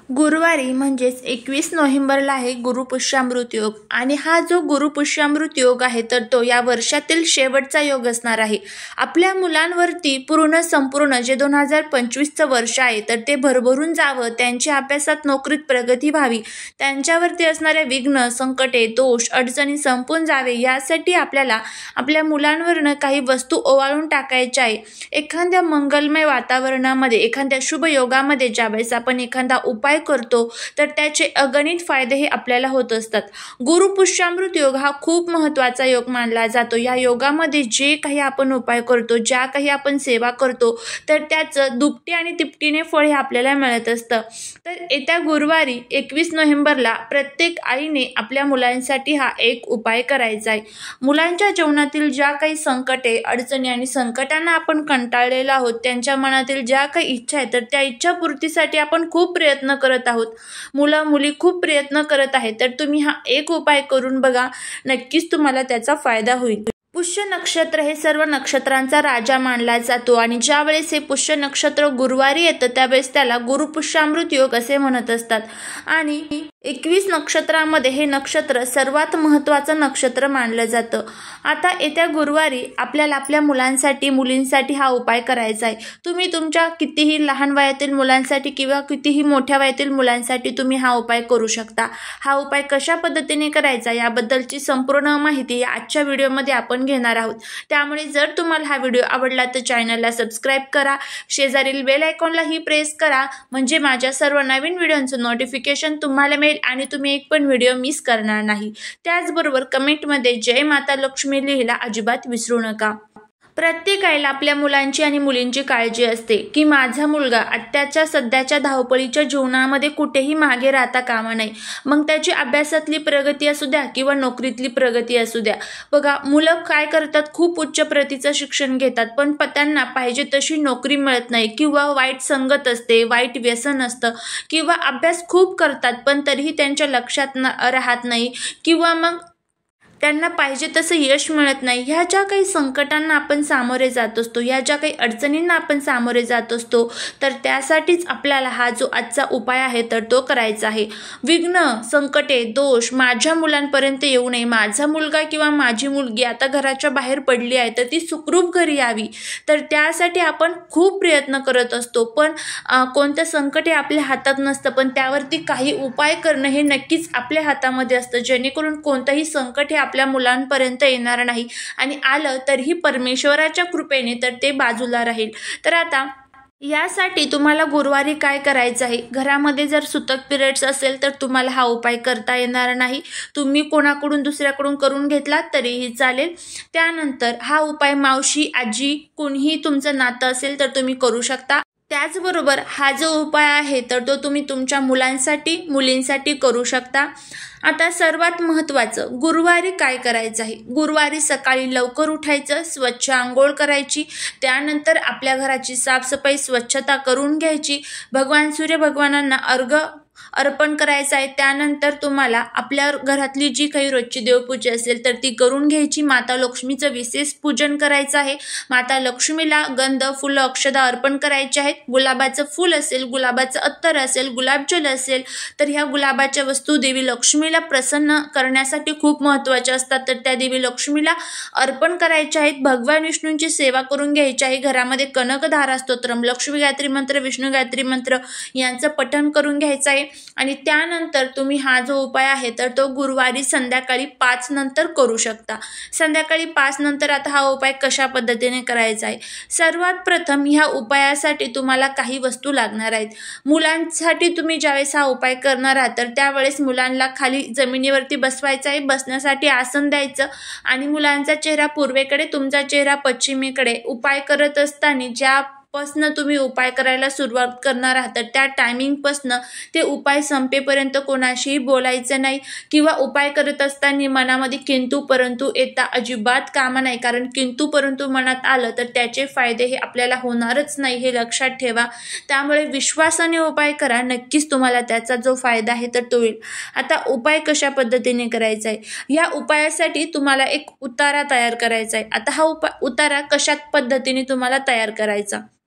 गुरुवारी म्हणजेच 21 नोव्हेंबरला आहे गुरुपुष्यामृत योग आणि हा जो गुरुपुष्यामृत योग आहे तर तो या वर्षातील शेवटचा योग असणार आहे। आपल्या मुलांवरती संपूर्ण जे 2025चं वर्ष आहे तर ते भरभरून जावं, त्यांच्या अभ्यासात नोकरीत प्रगती व्हावी, त्यांच्यावरती असणारे विघ्न, संकटे, दोष, अडचणी संपून जावे यासाठी आपल्याला आपल्या मुलांवरनं काही वस्तू ओवाळून टाकायच्या आहे। एखाद्या मंगलमय वातावरणामध्ये, एखाद्या शुभ योगामध्ये ज्यावेळेस आपण एखादा उपाय करतो तर त्याचे अगणित फायदे हे आपल्याला होत असतात। गुरुपुष्यामृत योग हा खूप महत्त्वाचा योग मानला जातो। या योगामध्ये जे काही आपण उपाय करतो, ज्या काही आपण सेवा करतो तर त्याचं दुपटी आणि तिपटीने फळ हे आपल्याला मिळत असतं। तर येत्या गुरुवारी 21 नोव्हेंबरला प्रत्येक आईने आपल्या मुलांसाठी हा एक उपाय करायचा आहे। मुलांच्या जीवनातील ज्या काही संकटे, अडचणी आणि संकटांना आपण कंटाळलेलो आहोत, त्यांच्या मनातील ज्या काही इच्छा आहेत तर त्या इच्छापूर्तीसाठी आपण खूप प्रयत्न करत आहोत, मुलं मुली खूप प्रयत्न करत आहेत, तर तुम्ही हा एक उपाय करून बघा, नक्कीच तुम्हाला त्याचा फायदा होईल। पुष्य नक्षत्र हे सर्व नक्षत्रांचा राजा मानला जातो आणि ज्या वेळेस हे पुष्य नक्षत्र गुरुवारी येतं त्यावेळेस त्याला गुरुपुष्यामृत योग असे म्हणत असतात आणि 21 नक्षत्रामध्ये हे नक्षत्र सर्वात महत्त्वाचं नक्षत्र मानलं जातं। आता येत्या गुरुवारी आपल्याला आपल्या मुलांसाठी, मुलींसाठी हा उपाय करायचा आहे। तुम्ही तुमच्या कितीही लहान वयातील मुलांसाठी किंवा कितीही मोठ्या वयातील मुलांसाठी तुम्ही हा उपाय करू शकता। हा उपाय कशा पद्धतीने करायचा याबद्दलची संपूर्ण माहिती आजच्या व्हिडिओमध्ये आपण घेणार आहोत। त्यामुळे जर तुम्हाला हा व्हिडिओ आवडला तर चॅनलला सबस्क्राईब करा, शेजारील बेल आयकॉनलाही प्रेस करा, म्हणजे माझ्या सर्व नवीन व्हिडिओंचं नोटिफिकेशन तुम्हाला मिळेल आणि तुम्ही एक पण व्हिडिओ मिस करणार नाही। त्याचबरोबर कमेंटमध्ये जय माता लक्ष्मी लिहायला अजिबात विसरू नका। प्रत्येक आईला आपल्या मुलांची आणि मुलींची काळजी असते की माझा मुलगा आत्ताच्या सध्याच्या धावपळीच्या जीवनामध्ये कुठेही मागे राहता कामा नये, मग त्याची अभ्यासातली प्रगती असू द्या किंवा नोकरीतली प्रगती असू द्या। बघा, मुलं काय करतात, खूप उच्च प्रतीचं शिक्षण घेतात पण त्यांना पाहिजे तशी नोकरी मिळत नाही किंवा वाईट संगत असते, वाईट व्यसन असतं किंवा अभ्यास खूप करतात पण तरीही त्यांच्या लक्षात राहत नाही किंवा मग त्यांना पाहिजे तसं यश मिळत नाही। ह्या ज्या काही संकटांना आपण सामोरे जात असतो, या ज्या काही अडचणींना आपण सामोरे जात असतो, तर त्यासाठीच आपल्याला हा जो आजचा उपाय आहे तर तो करायचा आहे। विघ्न, संकटे, दोष माझ्या मुलांपर्यंत येऊ नये, माझा मुलगा किंवा माझी मुलगी आता घराच्या बाहेर पडली आहे तर ती सुखरूप घरी यावी, तर त्यासाठी आपण खूप प्रयत्न करत असतो पण कोणतं संकट हे आपल्या हातात नसतं, पण त्यावरती काही उपाय करणं हे नक्कीच आपल्या हातामध्ये असतं, जेणेकरून कोणतंही संकट हे आपल्या मुलांपर्यंत येणार नाही आणि आलं तरीही परमेश्वराच्या कृपेने तर ते बाजूला राहील। तर आता यासाठी तुम्हाला गुरुवारी काय करायचं आहे, घरामध्ये जर सुतक पिरियड्स असेल तर तुम्हाला हा उपाय करता येणार नाही, तुम्ही कोणाकडून दुसऱ्याकडून करून घेतला तरीही चालेल। त्यानंतर हा उपाय मावशी, आजी कोणीही तुमचं नातं असेल तर तुम्ही करू शकता। त्याचबरोबर हा जो उपाय आहे तर तो तुम्ही तुमच्या मुलांसाठी, मुलींसाठी करू शकता। आता सर्वात महत्त्वाचं, गुरुवारी काय करायचं आहे, गुरुवारी सकाळी लवकर उठायचं, स्वच्छ आंघोळ करायची, त्यानंतर आपल्या घराची साफसफाई, स्वच्छता करून घ्यायची, भगवान सूर्य भगवानांना अर्घ्य अर्पण करायचं आहे। त्यानंतर तुम्हाला आपल्या घरातली जी काही रोजची देवपूजा असेल तर ती करून घ्यायची, माता लक्ष्मीचं विशेष पूजन करायचं आहे। माता लक्ष्मीला गंध, फुलं, अक्षदा अर्पण करायचे आहेत। गुलाबाचं फूल असेल, गुलाबाचं अत्तर असेल, गुलाबजल असेल तर ह्या गुलाबाच्या वस्तू देवी लक्ष्मीला प्रसन्न करण्यासाठी खूप महत्त्वाच्या असतात, तर त्या देवी लक्ष्मीला अर्पण करायच्या आहेत। भगवान विष्णूंची सेवा करून घ्यायची आहे। घरामध्ये कनकधारा स्तोत्रम, लक्ष्मी गायत्री मंत्र, विष्णू गायत्री मंत्र यांचं पठण करून घ्यायचं आहे आणि त्यानंतर तुम्ही हा जो उपाय आहे तर तो गुरुवारी संध्याकाळी 5 नंतर करू शकता। संध्याकाळी 5 नंतर आता हा उपाय कशा पद्धतीने करायचा आहे, सर्वात प्रथम ह्या उपायासाठी तुम्हाला काही वस्तू लागणार आहेत। मुलांसाठी तुम्ही ज्यावेळेस हा उपाय करणार आहात तर त्यावेळेस मुलांना खाली जमिनीवरती बसवायचं आहे, बसण्यासाठी आसन द्यायचं आणि मुलांचा चेहरा पूर्वेकडे, तुमचा चेहरा पश्चिमेकडे। उपाय करत असताना ज्या पासनं तुम्ही उपाय करायला सुरुवात करणार आहात तर त्या टायमिंगपासनं ते उपाय संपेपर्यंत कोणाशीही बोलायचं नाही किंवा उपाय करत असताना मनामध्ये किंतु परंतु येता अजिबात कामा नाही, कारण किंतु परंतु मनात आलं तर त्याचे फायदे हे आपल्याला होणारच नाही, हे लक्षात ठेवा। त्यामुळे विश्वासाने उपाय करा, नक्कीच तुम्हाला त्याचा जो फायदा आहे तर तो होईल। आता उपाय कशा पद्धतीने करायचा आहे, या उपायासाठी तुम्हाला एक उतारा तयार करायचा आहे। आता हा उतारा कशा पद्धतीने तुम्हाला तयार करायचा,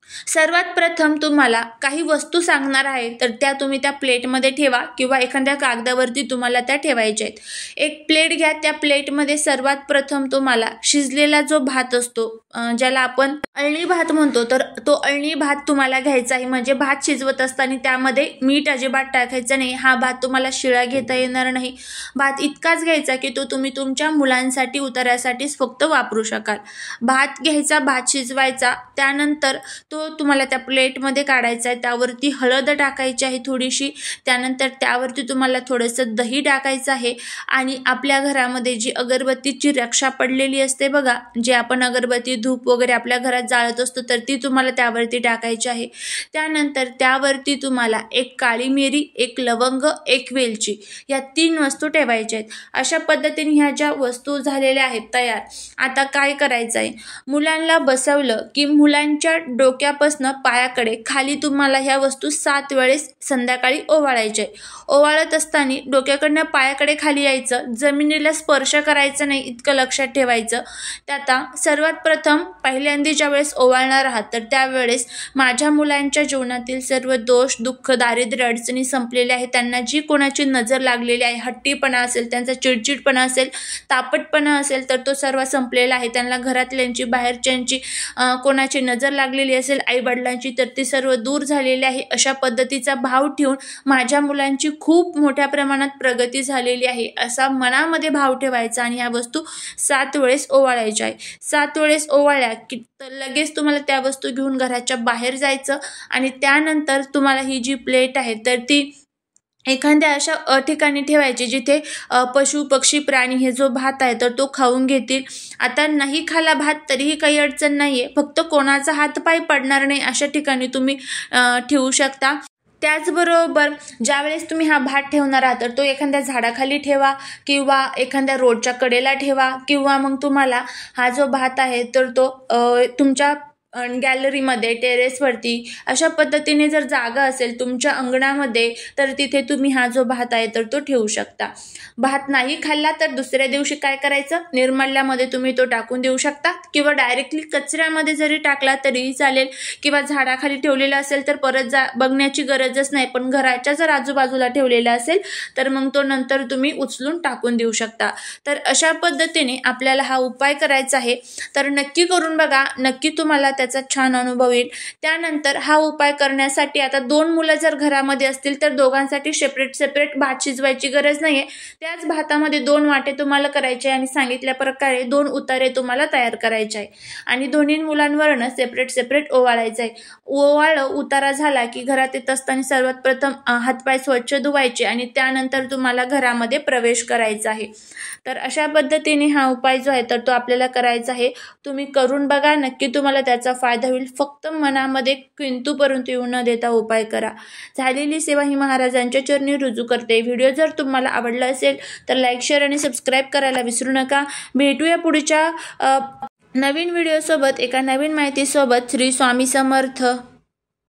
सर्वात प्रथम तुम्हाला काही वस्तू सांगणार आहे, तर त्या तुम्ही त्या प्लेटमध्ये ठेवा किंवा एखाद्या कागदावरती तुम्हाला त्या ठेवायच्या आहेत. एक प्लेट घ्या. त्या प्लेटमध्ये सर्वात प्रथम तुम्हाला शिजलेला जो भात असतो, ज्याला आपण अळणी भात म्हणतो, तर तो अळणी भात तुम्हाला घ्यायचा आहे. म्हणजे भात शिजवत असताना त्यामध्ये मीठ अजिबात टाकायचं नाही. हा भात तुम्हाला शिळा घेता येणार नाही. भात इतकाच घ्यायचा की तो तुम्ही तुमच्या मुलांसाठी उतार्यासाठीच फक्त वापरू शकाल. भात घ्यायचा, भात शिजवायचा, त्यानंतर तो तुम्हाला त्या प्लेटमध्ये काढायचा आहे. त्यावरती हळद टाकायची आहे थोडीशी. त्यानंतर त्यावरती तुम्हाला थोडंसं दही टाकायचं आहे आणि आपल्या घरामध्ये जी अगरबत्तीची रक्षा पडलेली असते बघा, जे आपण अगरबत्ती धूप वगैरे आपल्या घरात जाळत असतो, तर ती तुम्हाला त्यावरती टाकायची आहे. त्यानंतर त्यावरती तुम्हाला एक काळी मिरी, एक लवंग, एक वेलची, या 3 वस्तू ठेवायच्या आहेत. अशा पद्धतीने ह्या ज्या वस्तू झालेल्या आहेत तयार. आता काय करायचं आहे, मुलांना बसवलं की मुलांच्या डोक्यापासून पायाकडे खाली तुम्हाला ह्या वस्तू 7 वेळेस संध्याकाळी ओवाळायच्या आहे. ओवाळत असताना डोक्याकडनं पायाकडे खाली यायचं, जमिनीला स्पर्श करायचं नाही, इतकं लक्षात ठेवायचं. आता सर्वात प्रथम पहिल्यांदा ज्या वेळेस ओवाळणार आहात, तर त्यावेळेस माझ्या मुलांच्या जीवनातील सर्व दोष, दुःख, दारिद्र्य, अडचणी संपलेल्या आहेत. त्यांना जी कोणाची नजर लागलेली आहे, हट्टीपणा असेल, त्यांचा चिडचिडपणा असेल, तापटपणा असेल, तर तो सर्व संपलेला आहे. त्यांना घरातल्यांची, बाहेरच्यांची कोणाची नजर लागलेली असेल, आईवडिलांची, तर ती सर्व दूर झालेली आहे. अशा पद्धतीचा भाव ठेवून माझ्या मुलांची खूप मोठ्या प्रमाणात प्रगती झालेली आहे असा मनामध्ये भाव ठेवायचा आणि ह्या वस्तू 7 वेळेस ओवाळायच्या आहे. 7 वेळेस ओवाळल्या की लगेच तुम्हाला त्या वस्तू घेऊन घराच्या बाहेर जायचं आणि त्यानंतर तुम्हाला ही जी प्लेट आहे तर ती एखाद्या अशा ठिकाणी ठेवायची जिथे पशु, पक्षी, प्राणी हे जो भात आहे तर तो खाऊन घेतील. आता नाही खाला भात तरीही काही अडचण नाही आहे, फक्त कोणाचा हातपाय पडणार नाही अशा ठिकाणी तुम्ही ठेवू शकता. त्याचबरोबर ज्यावेळेस तुम्ही हा भात ठेवणार आहात तर तो एखाद्या झाडाखाली ठेवा किंवा एखाद्या रोडच्या कडेला ठेवा किंवा मग तुम्हाला हा जो भात आहे तर तो तुमच्या गॅलरीमध्ये, टेरेसवरती, अशा पद्धतीने जर जागा असेल तुमच्या अंगणामध्ये, तर तिथे तुम्ही हा जो भात आहे तर तो ठेवू शकता. भात नाही खाल्ला तर दुसऱ्या दिवशी काय करायचं, निर्माल्यामध्ये तुम्ही तो टाकून देऊ शकता किंवा डायरेक्टली कचऱ्यामध्ये जरी टाकला तरीही चालेल किंवा झाडाखाली ठेवलेला असेल तर परत बघण्याची गरजच नाही. पण घराच्या जर आजूबाजूला ठेवलेला असेल तर मग तो नंतर तुम्ही उचलून टाकून देऊ शकता. तर अशा पद्धतीने आपल्याला हा उपाय करायचा आहे. तर नक्की करून बघा, नक्की तुम्हाला त्याचा छान अनुभव येईल. त्यानंतर हा उपाय करण्यासाठी आता 2 मुलं जर घरामध्ये असतील तर दोघांसाठी सेपरेट भात शिजवायची गरज नाहीये. त्याच भातामध्ये 2 वाटे तुम्हाला करायचे आणि सांगितल्या प्रकारे 2 उतारे तुम्हाला तयार करायचे आहे आणि दोन्ही मुलांवरनं सेपरेट ओवाळायचं आहे. ओवाळलं, उतारा झाला की घरात येत असताना सर्वात प्रथम हातपाय स्वच्छ धुवायचे आणि त्यानंतर तुम्हाला घरामध्ये प्रवेश करायचा आहे. तर अशा पद्धतीने हा उपाय जो आहे तर तो आपल्याला करायचा आहे. तुम्ही करून बघा, नक्की तुम्हाला त्याचा फायदा होईल. फक्त मनामध्ये किंतु परंतु येऊ न देता उपाय करा. झालेली सेवा ही महाराजांच्या चरणी रुजू करते. व्हिडिओ जर तुम्हाला आवडला असेल तर लाईक, शेअर आणि सबस्क्राईब करायला विसरू नका. भेटूया पुढच्या नवीन व्हिडिओसोबत, एका नवीन माहितीसोबत. श्री स्वामी समर्थ.